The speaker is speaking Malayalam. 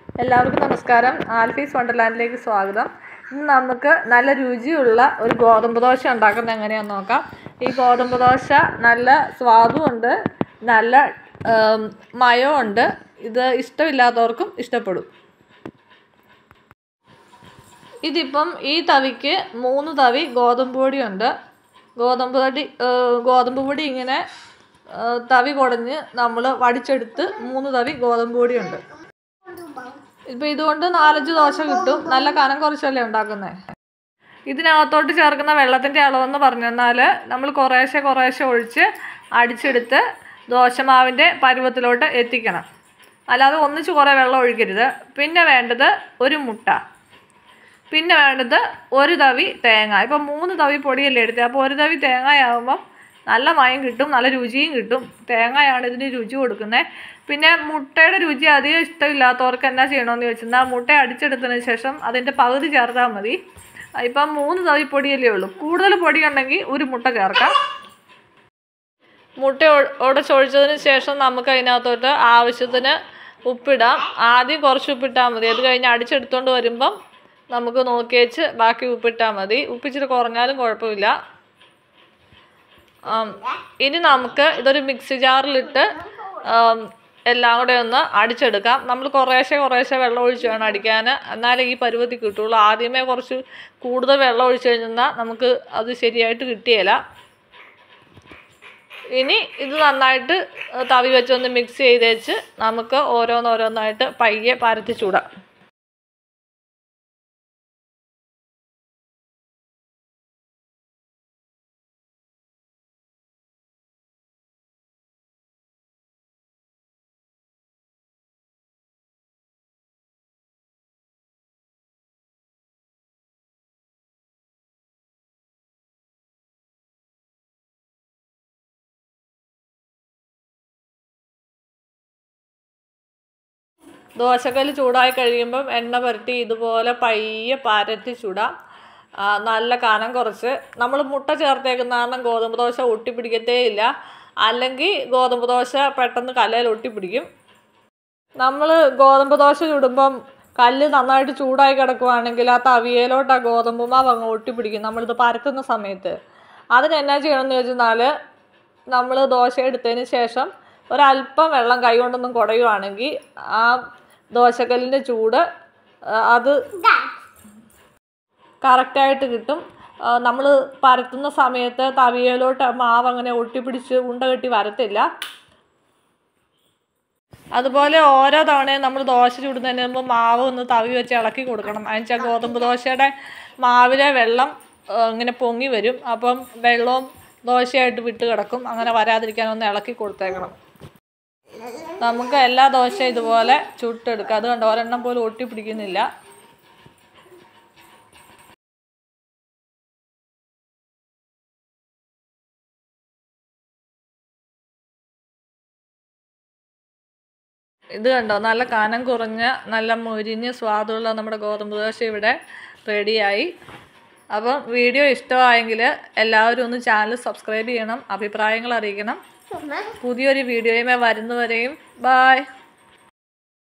എല്ലാവർക്കും നമസ്കാരം. ആൽഫീസ് വണ്ടർലാൻഡിലേക്ക് സ്വാഗതം. ഇന്ന് നമുക്ക് നല്ല രുചിയുള്ള ഒരു ഗോതമ്പ് ദോശ ഉണ്ടാക്കുന്നത് എങ്ങനെയാണെന്ന് നോക്കാം. ഈ ഗോതമ്പ് ദോശ നല്ല സ്വാദുമുണ്ട്, നല്ല മയമുണ്ട്. ഇത് ഇഷ്ടമില്ലാത്തവർക്കും ഇഷ്ടപ്പെടും. ഇതിപ്പം ഈ തവിക്ക് 3 തവി ഗോതമ്പ് പൊടിയുണ്ട്. ഗോതമ്പ് പൊടി ഇങ്ങനെ തവി കുടഞ്ഞ് നമ്മൾ വടിച്ചെടുത്ത് 3 തവി ഗോതമ്പ് പൊടിയുണ്ട്. ഇപ്പം ഇതുകൊണ്ട് 4-5 ദോശ കിട്ടും. നല്ല കനം കുറച്ചല്ലേ ഉണ്ടാക്കുന്നത്. ഇതിനകത്തോട്ട് ചേർക്കുന്ന വെള്ളത്തിൻ്റെ അളവെന്ന് പറഞ്ഞു തന്നാൽ നമ്മൾ കുറേശ്ശെ ഒഴിച്ച് അടിച്ചെടുത്ത് ദോശമാവിൻ്റെ പരുവത്തിലോട്ട് എത്തിക്കണം. അല്ലാതെ ഒന്നിച്ച് കുറേ വെള്ളം ഒഴിക്കരുത്. പിന്നെ വേണ്ടത് ഒരു മുട്ട, പിന്നെ വേണ്ടത് 1 തവി തേങ്ങ. ഇപ്പം 3 തവി പൊടിയല്ലേ എടുത്തത്, അപ്പോൾ 1 തവി തേങ്ങയാകുമ്പം നല്ല മയം കിട്ടും, നല്ല രുചിയും കിട്ടും. തേങ്ങയാണ് ഇതിന് രുചി കൊടുക്കുന്നത്. പിന്നെ മുട്ടയുടെ രുചി അധികം ഇഷ്ടമില്ലാത്തവർക്ക് എന്നാ ചെയ്യണമെന്ന് ചോദിച്ചാൽ മുട്ട അടിച്ചെടുത്തതിന് ശേഷം അതിൻ്റെ പകുതി ചേർത്താൽ മതി. ഇപ്പം 3 തവി പൊടിയല്ലേ ഉള്ളൂ. കൂടുതൽ പൊടിയുണ്ടെങ്കിൽ 1 മുട്ട ചേർക്കാം. മുട്ട ഉടച്ചൊഴിച്ചതിന് ശേഷം നമുക്ക് അതിനകത്തോട്ട് ആവശ്യത്തിന് ഉപ്പിടാം. ആദ്യം കുറച്ച് ഉപ്പിട്ടാൽ മതി. അത് കഴിഞ്ഞ് അടിച്ചെടുത്തുകൊണ്ട് വരുമ്പം നമുക്ക് നോക്കി വെച്ച് ബാക്കി ഉപ്പിട്ടാൽ മതി. ഉപ്പിച്ചിട്ട് കുറഞ്ഞാലും കുഴപ്പമില്ല. ഇനി നമുക്ക് ഇതൊരു മിക്സി ജാറിലിട്ട് എല്ലാം കൂടെ ഒന്ന് അടിച്ചെടുക്കാം. നമ്മൾ കുറേശ്ശെ വെള്ളം ഒഴിച്ച് വേണം അടിക്കാൻ, എന്നാലേ ഈ പരുവത്തിൽ കിട്ടുള്ളൂ. ആദ്യമേ കുറച്ച് കൂടുതൽ വെള്ളം ഒഴിച്ച് കഴിഞ്ഞാൽ നമുക്ക് അത് ശരിയായിട്ട് കിട്ടിയില്ല. ഇനി ഇത് നന്നായിട്ട് തവി വെച്ചൊന്ന് മിക്സ് ചെയ്തേച്ച് നമുക്ക് ഓരോന്നായിട്ട് പയ്യെ പരത്തി ചൂടാം. ദോശക്കല്ല് ചൂടായി കഴിയുമ്പം എണ്ണ പുരട്ടി ഇതുപോലെ പയ്യെ പരത്തി ചൂടാം. നല്ല കനം കുറച്ച്. നമ്മൾ മുട്ട ചേർത്തേക്കുന്ന കാരണം ഗോതമ്പ് ദോശ ഒട്ടിപ്പിടിക്കത്തേ ഇല്ല. അല്ലെങ്കിൽ ഗോതമ്പ് ദോശ പെട്ടെന്ന് കല്ലിൽ ഒട്ടിപ്പിടിക്കും. നമ്മൾ ഗോതമ്പ് ദോശ ചുടുമ്പം കല്ല് നന്നായിട്ട് ചൂടായി കിടക്കുവാണെങ്കിൽ ആ തവിയയിലോട്ട് ആ ഗോതമ്പ് മാവ് അങ്ങ് ഒട്ടിപ്പിടിക്കും നമ്മളിത് പരത്തുന്ന സമയത്ത്. അതിനെന്നാ ചെയ്യണമെന്ന് ചോദിച്ചാൽ നമ്മൾ ദോശ എടുത്തതിന് ശേഷം ഒരല്പം വെള്ളം കൈ കൊണ്ടൊന്നും കുടയുവാണെങ്കിൽ ആ ദോശക്കല്ലിൻ്റെ ചൂട് അത് കറക്റ്റായിട്ട് കിട്ടും. നമ്മൾ പരത്തുന്ന സമയത്ത് തവിയയിലോട്ട് മാവ് അങ്ങനെ ഒട്ടിപ്പിടിച്ച് ഉണ്ട കെട്ടി വരത്തില്ല. അതുപോലെ ഓരോ തവണയും നമ്മൾ ദോശ ചുടുന്നതിന് മുമ്പ് മാവ് ഒന്ന് തവി വെച്ച് ഇളക്കി കൊടുക്കണം. അതിനുവെച്ചാൽ ഗോതമ്പ് ദോശയുടെ മാവിലെ വെള്ളം ഇങ്ങനെ പൊങ്ങി വരും. അപ്പം വെള്ളവും ദോശയായിട്ട് വിട്ട് കിടക്കും. അങ്ങനെ വരാതിരിക്കാൻ ഒന്ന് ഇളക്കി കൊടുത്തേക്കണം. നമുക്ക് എല്ലാ ദോശയും ഇതുപോലെ ചുട്ടെടുക്കാം. അത് കണ്ടോ, ഒരെണ്ണം പോലും ഒട്ടിപ്പിടിക്കുന്നില്ല. ഇത് കണ്ടോ, നല്ല കനം കുറഞ്ഞ നല്ല മൊരിഞ്ഞ് സ്വാദുള്ള നമ്മുടെ ഗോതമ്പ് ദോശ ഇവിടെ റെഡിയായി. അപ്പം വീഡിയോ ഇഷ്ടമായെങ്കിൽ എല്ലാവരും ഒന്ന് ചാനൽ സബ്സ്ക്രൈബ് ചെയ്യണം, അഭിപ്രായങ്ങൾ അറിയിക്കണം. പുതിയൊരു വീഡിയോയുമായി വരുന്നവരെയും ബായ്.